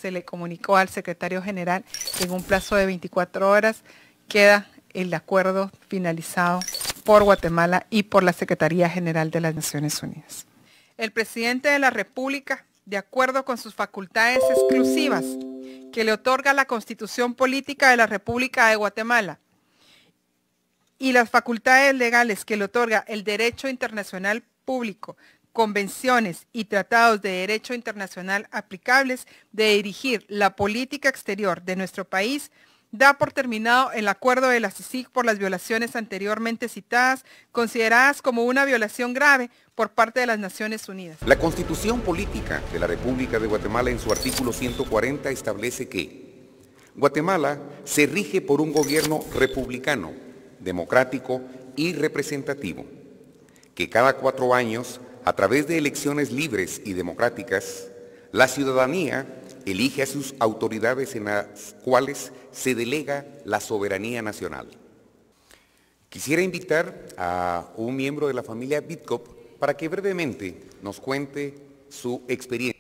se le comunicó al secretario general que en un plazo de 24 horas queda el acuerdo finalizado por Guatemala y por la Secretaría General de las Naciones Unidas. El presidente de la República, de acuerdo con sus facultades exclusivas que le otorga la Constitución Política de la República de Guatemala y las facultades legales que le otorga el derecho internacional público, convenciones y tratados de derecho internacional aplicables de dirigir la política exterior de nuestro país, da por terminado el acuerdo de la CICIG por las violaciones anteriormente citadas, consideradas como una violación grave por parte de las Naciones Unidas. La Constitución Política de la República de Guatemala en su artículo 140 establece que Guatemala se rige por un gobierno republicano, democrático y representativo, que cada 4 años, a través de elecciones libres y democráticas, la ciudadanía elige a sus autoridades en las cuales se delega la soberanía nacional. Quisiera invitar a un miembro de la familia Vidkov para que brevemente nos cuente su experiencia.